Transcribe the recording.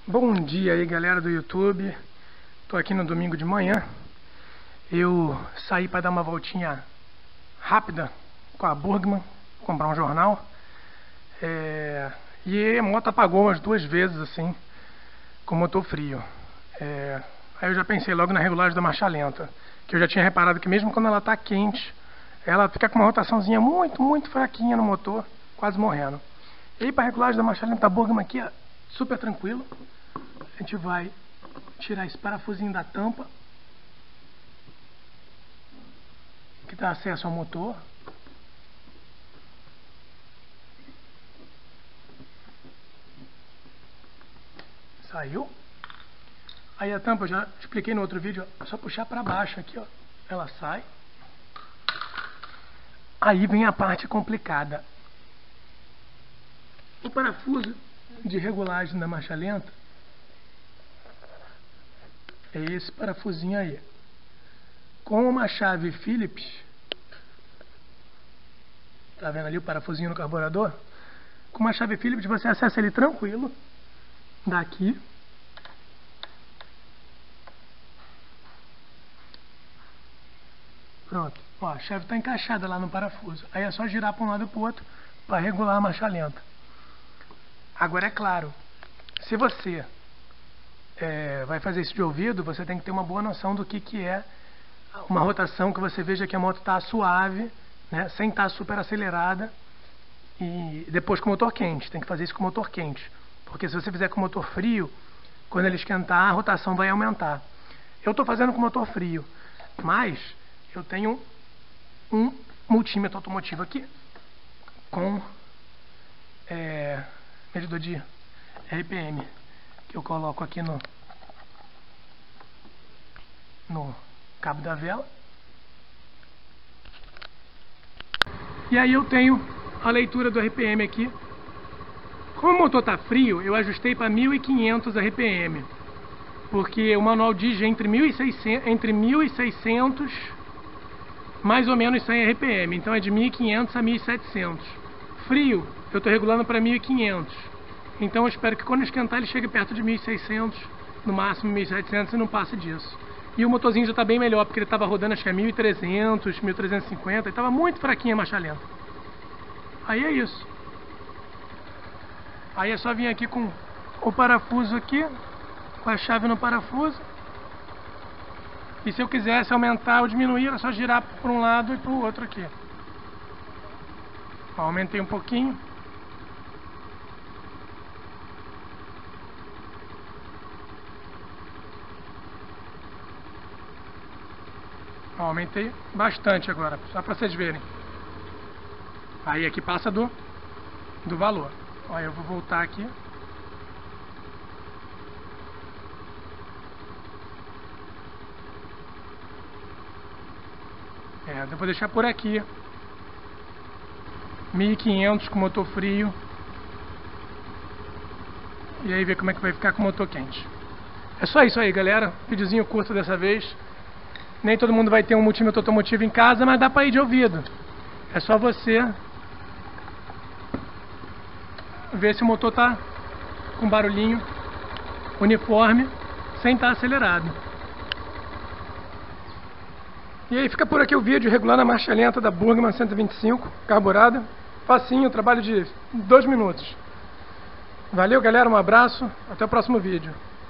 Bom dia aí, galera do YouTube. Tô aqui no domingo de manhã. Eu saí para dar uma voltinha rápida com a Burgman, comprar um jornal. E a moto apagou umas 2 vezes assim, com o motor frio. Aí eu já pensei logo na regulagem da marcha lenta, que eu já tinha reparado que mesmo quando ela tá quente, ela fica com uma rotaçãozinha muito fraquinha no motor, quase morrendo. E aí, para a regulagem da marcha lenta da Burgman aqui, ó, super tranquilo. A gente vai tirar esse parafusinho da tampa que dá acesso ao motor. Saiu. Aí a tampa, eu já expliquei no outro vídeo, é só puxar para baixo aqui, ó, ela sai. Aí vem a parte complicada. O parafuso de regulagem da marcha lenta é esse parafusinho aí. Com uma chave Phillips, tá vendo ali o parafusinho no carburador? Com uma chave Phillips você acessa ele tranquilo daqui. Pronto, ó, a chave está encaixada lá no parafuso. Aí é só girar para um lado e para o outro para regular a marcha lenta. Agora é claro, se você vai fazer isso de ouvido, você tem que ter uma boa noção do que é uma rotação que você veja que a moto está suave, né, sem estar super acelerada, e depois com o motor quente. Tem que fazer isso com o motor quente, porque se você fizer com o motor frio, quando ele esquentar, a rotação vai aumentar. Eu estou fazendo com o motor frio, mas eu tenho um multímetro automotivo aqui com medidor de RPM, que eu coloco aqui no cabo da vela. E aí eu tenho a leitura do RPM aqui. Como o motor está frio, eu ajustei para 1500 RPM, porque o manual diz entre 1600 mais ou menos 100 RPM, então é de 1500 a 1700. Frio, eu estou regulando para 1500, então eu espero que quando esquentar ele chegue perto de 1600, no máximo 1700, e não passe disso. E o motorzinho já está bem melhor, porque ele estava rodando acho que a 1300, 1350, e estava muito fraquinha a marcha lenta. Aí é isso. Aí é só vir aqui com o parafuso aqui, com a chave no parafuso. E se eu quisesse aumentar ou diminuir, é só girar para um lado e para o outro aqui. Ó, aumentei um pouquinho. Ó, aumentei bastante agora, só para vocês verem. Aí aqui passa do valor. Ó, eu vou voltar aqui. Eu vou deixar por aqui 1500 com motor frio. E aí ver como é que vai ficar com o motor quente. É só isso aí, galera. Videozinho curto dessa vez. Nem todo mundo vai ter um multímetro automotivo em casa, mas dá pra ir de ouvido. É só você ver se o motor tá com barulhinho uniforme, sem estar acelerado. E aí fica por aqui o vídeo regulando a marcha lenta da Burgman 125, carburada. Facinho, trabalho de 2 minutos. Valeu, galera, um abraço, até o próximo vídeo.